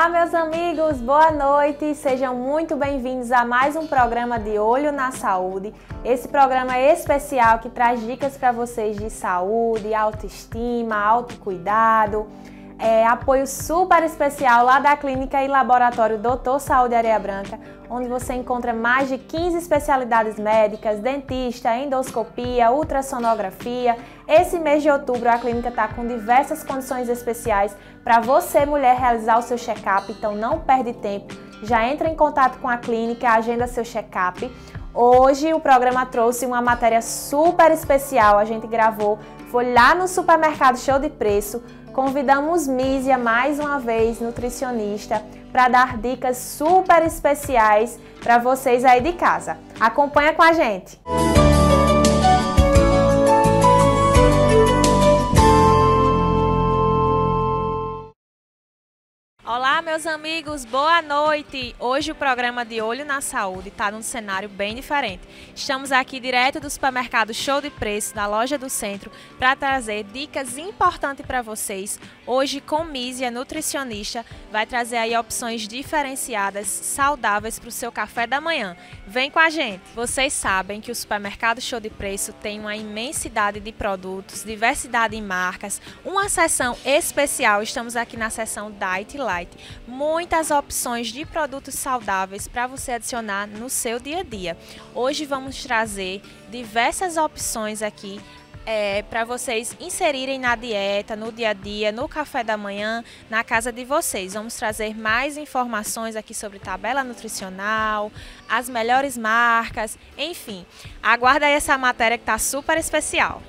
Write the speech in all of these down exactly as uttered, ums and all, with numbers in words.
Olá, meus amigos, boa noite, sejam muito bem-vindos a mais um programa de Olho na Saúde. Esse programa é especial que traz dicas para vocês de saúde, autoestima, autocuidado, é, apoio super especial lá da Clínica e Laboratório doutor Saúde Areia Branca, onde você encontra mais de quinze especialidades médicas, dentista, endoscopia, ultrassonografia. Esse mês de outubro a clínica está com diversas condições especiais para você, mulher, realizar o seu check-up, então não perde tempo. Já entra em contato com a clínica, agenda seu check-up. Hoje o programa trouxe uma matéria super especial, a gente gravou, foi lá no supermercado Show de Preço. Convidamos Mísia, mais uma vez, nutricionista, para dar dicas super especiais para vocês aí de casa. Acompanha com a gente! Olá, meus amigos, boa noite! Hoje o programa de Olho na Saúde está num cenário bem diferente. Estamos aqui direto do supermercado Show de Preço, da loja do centro, para trazer dicas importantes para vocês. Hoje com Mísia, nutricionista, vai trazer aí opções diferenciadas, saudáveis para o seu café da manhã. Vem com a gente! Vocês sabem que o supermercado Show de Preço tem uma imensidade de produtos, diversidade em marcas, uma seção especial, estamos aqui na seção Diet Light. Muitas opções de produtos saudáveis para você adicionar no seu dia a dia. Hoje vamos trazer diversas opções aqui é, para vocês inserirem na dieta, no dia a dia, no café da manhã, na casa de vocês. Vamos trazer mais informações aqui sobre tabela nutricional, as melhores marcas, enfim. Aguarda aí essa matéria que está super especial.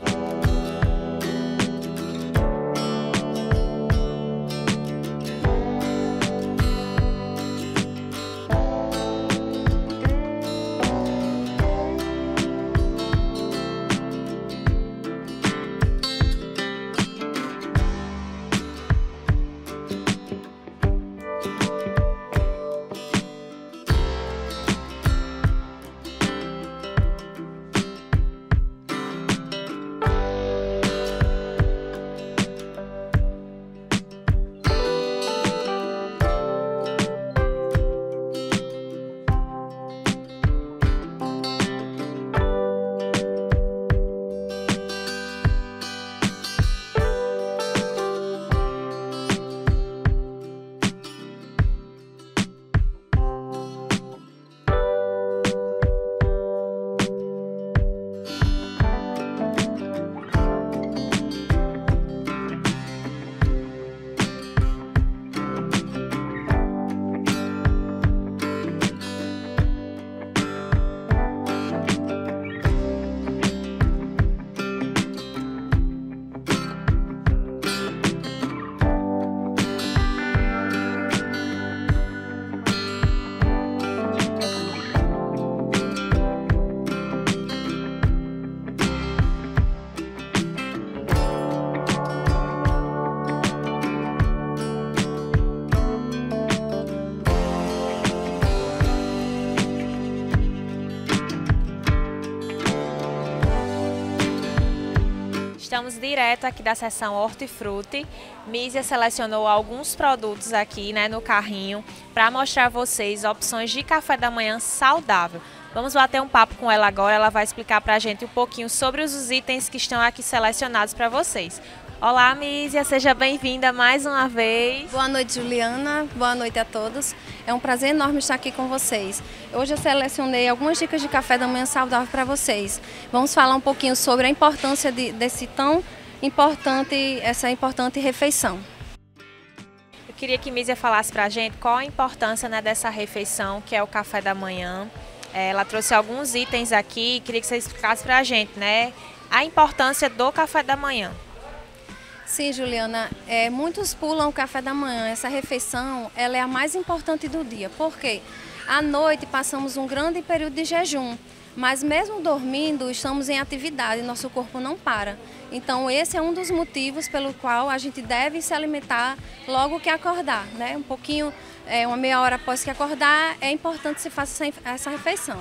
Estamos direto aqui da seção Hortifruti. Mísia selecionou alguns produtos aqui, né, no carrinho para mostrar a vocês opções de café da manhã saudável. Vamos bater um papo com ela agora, ela vai explicar para a gente um pouquinho sobre os itens que estão aqui selecionados para vocês. Olá, Mísia, seja bem-vinda mais uma vez. Boa noite, Juliana. Boa noite a todos. É um prazer enorme estar aqui com vocês. Hoje eu selecionei algumas dicas de café da manhã saudável para vocês. Vamos falar um pouquinho sobre a importância de, desse tão importante, essa importante refeição. Eu queria que Mísia falasse para a gente qual a importância, né, dessa refeição, que é o café da manhã. Ela trouxe alguns itens aqui, queria que você explicasse para a gente, né, a importância do café da manhã. Sim, Juliana, é, muitos pulam o café da manhã. Essa refeição ela é a mais importante do dia. Por quê? À noite passamos um grande período de jejum, mas mesmo dormindo estamos em atividade, nosso corpo não para. Então esse é um dos motivos pelo qual a gente deve se alimentar logo que acordar, né? Um pouquinho, é, uma meia hora após que acordar, é importante que se faça essa refeição.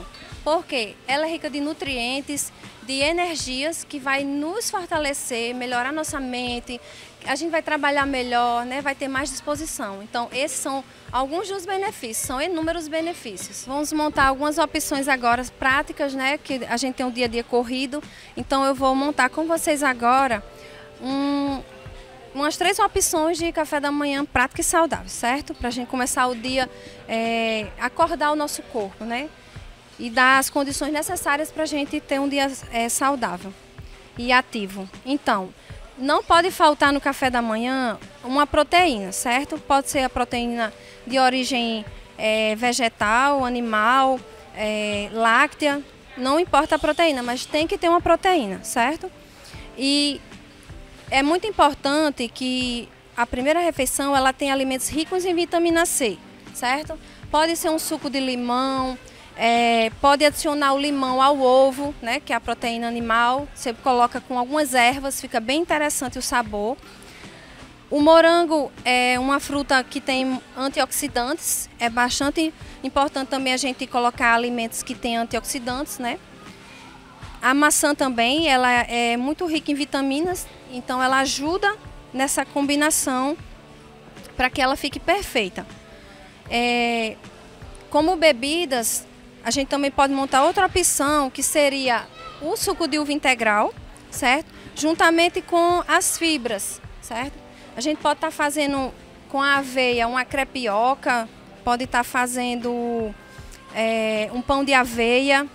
porque ela é rica de nutrientes, de energias que vai nos fortalecer, melhorar nossa mente, a gente vai trabalhar melhor, né? Vai ter mais disposição. Então, esses são alguns dos benefícios, são inúmeros benefícios. Vamos montar algumas opções agora práticas, né? Que a gente tem um dia a dia corrido, então eu vou montar com vocês agora um, umas três opções de café da manhã prático e saudável, certo? Para a gente começar o dia, é, acordar o nosso corpo, né? E dar as condições necessárias para a gente ter um dia é, saudável e ativo. Então, não pode faltar no café da manhã uma proteína, certo? Pode ser a proteína de origem é, vegetal, animal, é, láctea, não importa a proteína, mas tem que ter uma proteína, certo? E é muito importante que a primeira refeição ela tenha alimentos ricos em vitamina C, certo? Pode ser um suco de limão, É, pode adicionar o limão ao ovo, né, que é a proteína animal. Você coloca com algumas ervas, fica bem interessante o sabor. O morango é uma fruta que tem antioxidantes. É bastante importante também a gente colocar alimentos que têm antioxidantes, né? A maçã também, ela é muito rica em vitaminas, então ela ajuda nessa combinação para que ela fique perfeita. É, como bebidas, a gente também pode montar outra opção, que seria o suco de uva integral, certo? Juntamente com as fibras, certo? A gente pode estar fazendo com a aveia uma crepioca, pode estar fazendo é, um pão de aveia.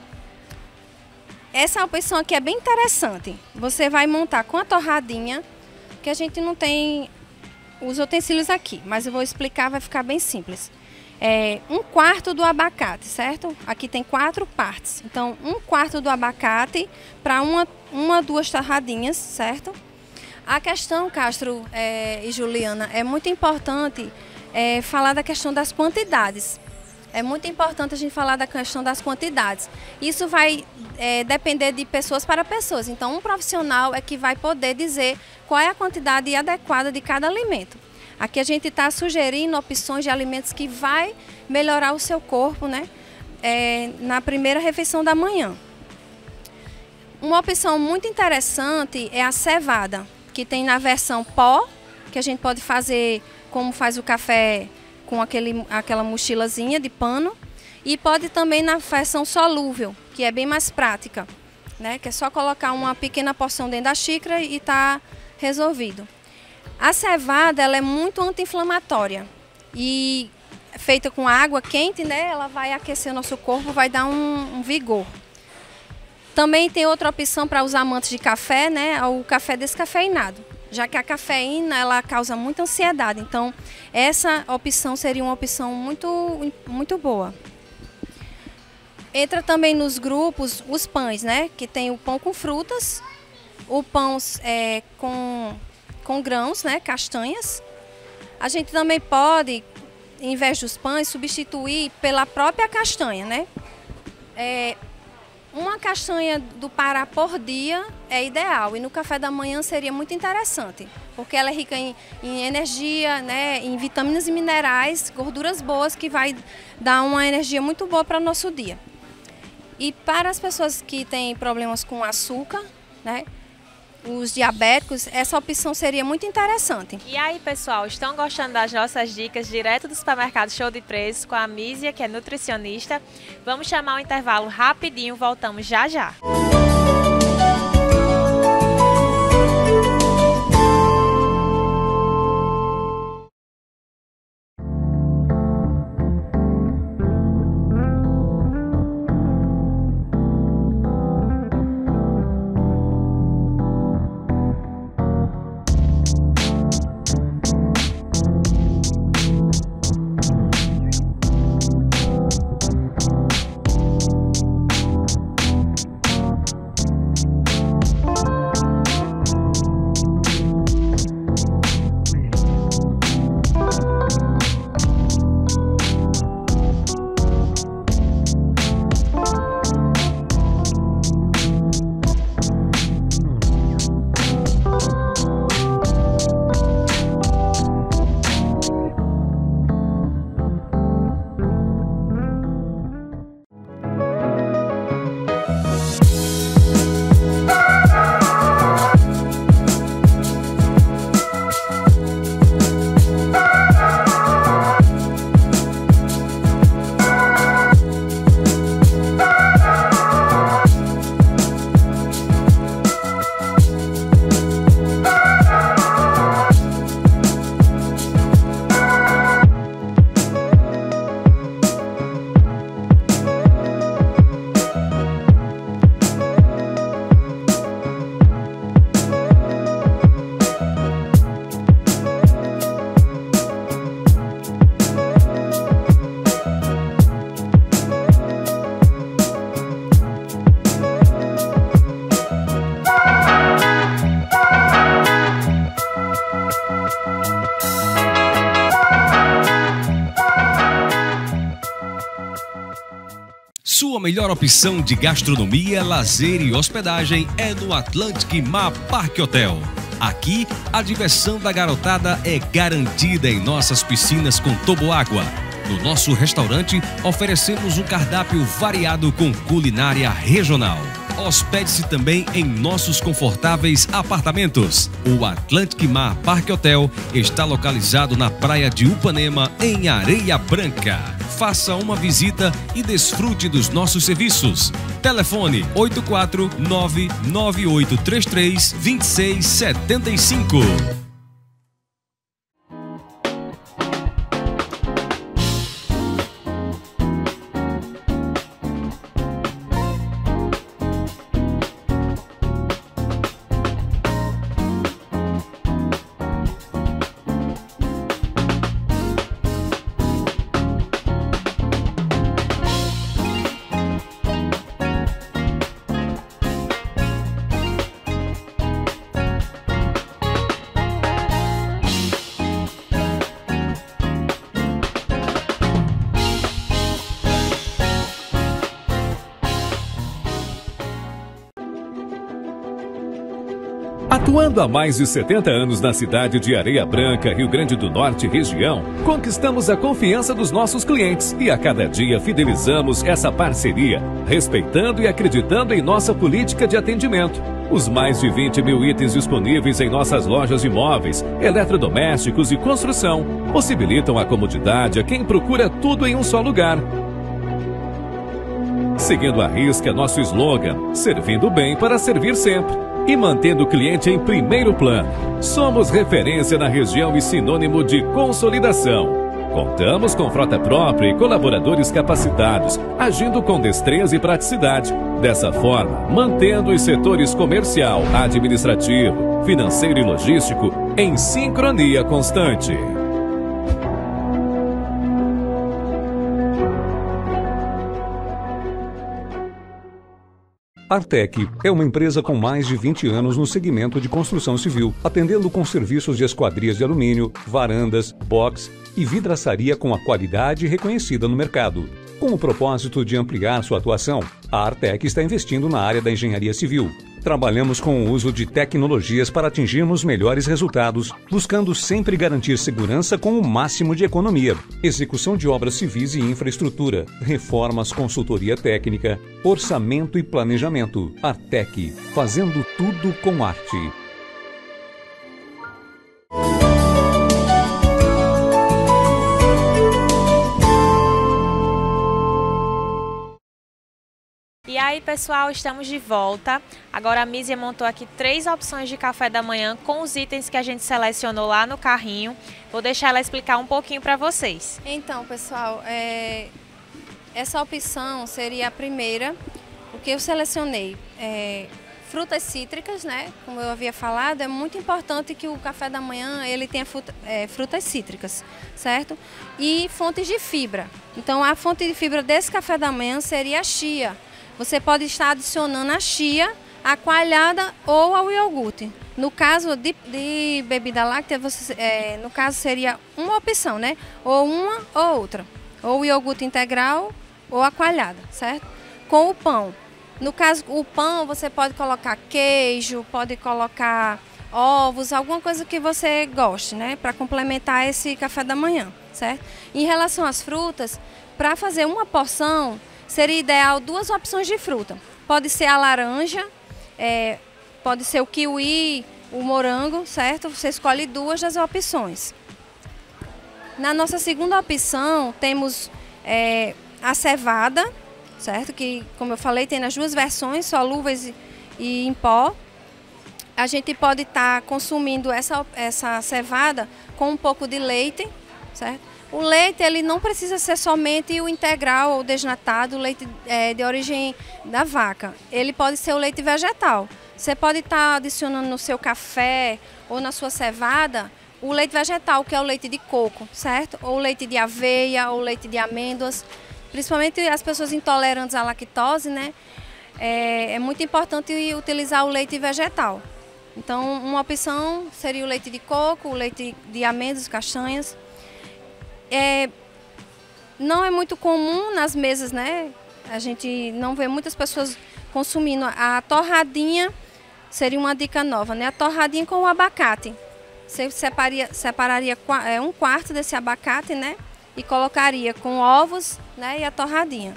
Essa opção aqui é bem interessante. Você vai montar com a torradinha, que a gente não tem os utensílios aqui, mas eu vou explicar, vai ficar bem simples. É, um quarto do abacate, certo? Aqui tem quatro partes. Então, um quarto do abacate para uma, uma, duas torradinhas, certo? A questão, Castro é, e Juliana, é muito importante é, falar da questão das quantidades. É muito importante a gente falar da questão das quantidades. Isso vai é, depender de pessoas para pessoas. Então, um profissional é que vai poder dizer qual é a quantidade adequada de cada alimento. Aqui a gente está sugerindo opções de alimentos que vai melhorar o seu corpo, né? É, na primeira refeição da manhã. Uma opção muito interessante é a cevada, que tem na versão pó, que a gente pode fazer como faz o café com aquele, aquela mochilazinha de pano, e pode também na versão solúvel, que é bem mais prática, né? Que é só colocar uma pequena porção dentro da xícara e está resolvido. A cevada ela é muito anti-inflamatória e feita com água quente, né? Ela vai aquecer o nosso corpo, vai dar um, um vigor. Também tem outra opção para os amantes de café, né? O café descafeinado, já que a cafeína ela causa muita ansiedade. Então, essa opção seria uma opção muito, muito boa. Entra também nos grupos os pães, né? Que tem o pão com frutas, o pão é, com com grãos, né, castanhas. A gente também pode, em vez dos pães, substituir pela própria castanha, né? É, uma castanha do Pará por dia é ideal e no café da manhã seria muito interessante, porque ela é rica em, em energia, né, em vitaminas e minerais, gorduras boas que vai dar uma energia muito boa para o nosso dia. E para as pessoas que têm problemas com açúcar, né, os diabéticos, essa opção seria muito interessante. E aí, pessoal, estão gostando das nossas dicas direto do supermercado Show de Preços com a Mísia, que é nutricionista? Vamos chamar um intervalo rapidinho, voltamos já já. melhor opção de gastronomia, lazer e hospedagem é no Atlantic Mar Parque Hotel. Aqui, a diversão da garotada é garantida em nossas piscinas com toboágua. No nosso restaurante, oferecemos um cardápio variado com culinária regional. Hospede-se também em nossos confortáveis apartamentos. O Atlantic Mar Parque Hotel está localizado na praia de Upanema, em Areia Branca. Faça uma visita e desfrute dos nossos serviços. Telefone oito quatro nove nove oito três três dois seis sete cinco. Atuando há mais de setenta anos na cidade de Areia Branca, Rio Grande do Norte região, conquistamos a confiança dos nossos clientes e a cada dia fidelizamos essa parceria, respeitando e acreditando em nossa política de atendimento. Os mais de vinte mil itens disponíveis em nossas lojas de móveis, eletrodomésticos e construção possibilitam a comodidade a quem procura tudo em um só lugar. Seguindo à risca nosso slogan, servindo bem para servir sempre. E mantendo o cliente em primeiro plano. Somos referência na região e sinônimo de consolidação. Contamos com frota própria e colaboradores capacitados, agindo com destreza e praticidade. Dessa forma, mantendo os setores comercial, administrativo, financeiro e logístico em sincronia constante. Artec é uma empresa com mais de vinte anos no segmento de construção civil, atendendo com serviços de esquadrias de alumínio, varandas, box e vidraçaria com a qualidade reconhecida no mercado. Com o propósito de ampliar sua atuação, a Artec está investindo na área da engenharia civil. Trabalhamos com o uso de tecnologias para atingirmos melhores resultados, buscando sempre garantir segurança com o máximo de economia. Execução de obras civis e infraestrutura, reformas, consultoria técnica, orçamento e planejamento. Artec, fazendo tudo com arte. E aí, pessoal, estamos de volta. Agora a Mísia montou aqui três opções de café da manhã com os itens que a gente selecionou lá no carrinho. Vou deixar ela explicar um pouquinho para vocês. Então, pessoal, é... essa opção seria a primeira, o que eu selecionei. É... Frutas cítricas, né? Como eu havia falado, é muito importante que o café da manhã ele tenha fruta, é, frutas cítricas, certo? E fontes de fibra. Então, a fonte de fibra desse café da manhã seria a chia. Você pode estar adicionando a chia, a coalhada ou ao iogurte. No caso de, de bebida láctea, você, é, no caso seria uma opção, né? Ou uma ou outra. Ou o iogurte integral ou a coalhada, certo? Com o pão. No caso, o pão, você pode colocar queijo, pode colocar ovos, alguma coisa que você goste, né? Para complementar esse café da manhã, certo? Em relação às frutas, para fazer uma porção, seria ideal duas opções de fruta. Pode ser a laranja, é, pode ser o kiwi, o morango, certo? Você escolhe duas das opções. Na nossa segunda opção, temos é, a cevada, certo? Que, como eu falei, tem nas duas versões, solúveis e, e em pó. A gente pode estar tá consumindo essa, essa cevada com um pouco de leite, certo? O leite ele não precisa ser somente o integral ou desnatado, o leite é, de origem da vaca. Ele pode ser o leite vegetal. Você pode estar tá adicionando no seu café ou na sua cevada o leite vegetal, que é o leite de coco, certo? Ou leite de aveia, ou leite de amêndoas. Principalmente as pessoas intolerantes à lactose, né? É, é muito importante utilizar o leite vegetal. Então, uma opção seria o leite de coco, o leite de amêndoas, castanhas. É, não é muito comum nas mesas, né? a gente não vê muitas pessoas consumindo. A torradinha seria uma dica nova, né? A torradinha com o abacate. Você separaria, separaria um quarto desse abacate, né? E colocaria com ovos, né? E a torradinha.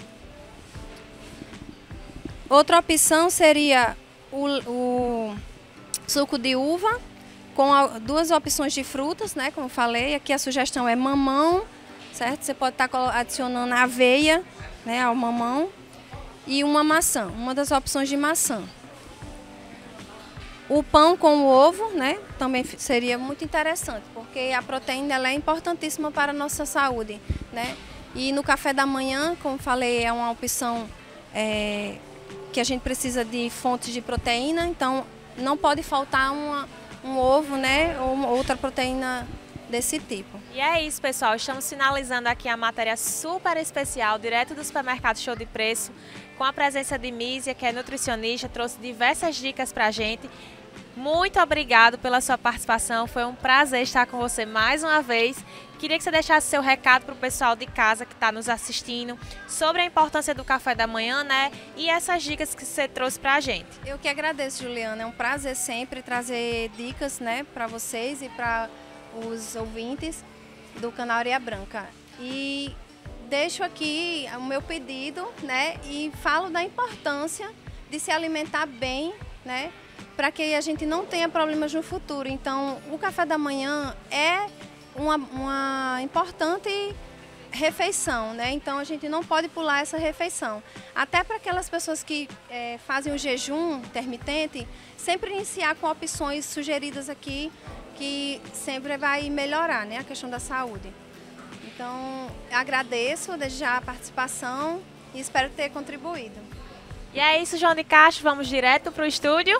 Outra opção seria o, o suco de uva, com a, duas opções de frutas, né? Como eu falei, aqui a sugestão é mamão, certo? Você pode estar adicionando aveia, né? Ao mamão. E uma maçã, uma das opções de maçã. O pão com o ovo, né? Também seria muito interessante, porque a proteína ela é importantíssima para a nossa saúde, né? E no café da manhã, como falei, é uma opção é, que a gente precisa de fontes de proteína, então não pode faltar uma, um ovo, né? Ou uma outra proteína desse tipo. E é isso, pessoal. Estamos finalizando aqui a matéria super especial, direto do supermercado Show de Preço, com a presença de Mísia, que é nutricionista, trouxe diversas dicas pra gente. Muito obrigado pela sua participação, foi um prazer estar com você mais uma vez. Queria que você deixasse seu recado para o pessoal de casa que está nos assistindo sobre a importância do café da manhã, né? E essas dicas que você trouxe para a gente. Eu que agradeço, Juliana. É um prazer sempre trazer dicas, né, para vocês e para os ouvintes do canal Areia Branca. E deixo aqui o meu pedido, né? E falo da importância de se alimentar bem, né? Para que a gente não tenha problemas no futuro. Então, o café da manhã é uma, uma importante refeição, né? Então, a gente não pode pular essa refeição. Até para aquelas pessoas que é, fazem o jejum intermitente, sempre iniciar com opções sugeridas aqui, que sempre vai melhorar, né, a questão da saúde. Então, agradeço desde já a participação e espero ter contribuído. E é isso, João de Castro, vamos direto para o estúdio.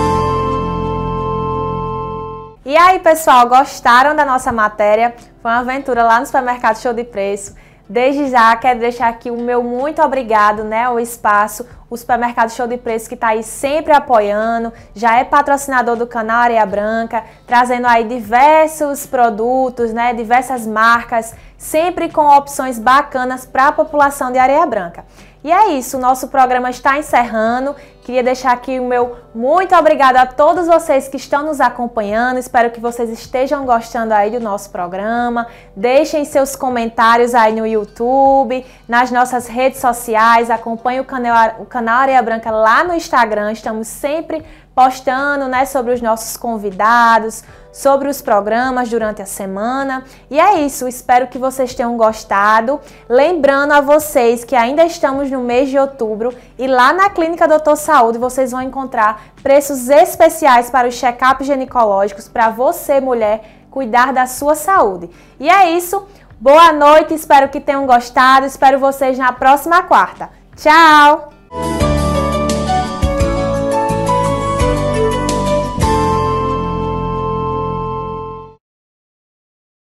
E aí, pessoal, gostaram da nossa matéria? Foi uma aventura lá no supermercado Show de Preço. Desde já, quero deixar aqui o meu muito obrigado, né, ao espaço, o supermercado Show de Preço que está aí sempre apoiando, já é patrocinador do canal Areia Branca, trazendo aí diversos produtos, né, diversas marcas, sempre com opções bacanas para a população de Areia Branca. E é isso, o nosso programa está encerrando. Queria deixar aqui o meu muito obrigado a todos vocês que estão nos acompanhando. Espero que vocês estejam gostando aí do nosso programa. Deixem seus comentários aí no YouTube, nas nossas redes sociais. Acompanhe o canal, o canal Areia Branca lá no Instagram. Estamos sempre postando, né, sobre os nossos convidados, sobre os programas durante a semana. E é isso, espero que vocês tenham gostado. Lembrando a vocês que ainda estamos no mês de outubro e lá na Clínica Doutor Saúde vocês vão encontrar preços especiais para os check-ups ginecológicos para você, mulher, cuidar da sua saúde. E é isso, boa noite, espero que tenham gostado, espero vocês na próxima quarta. Tchau!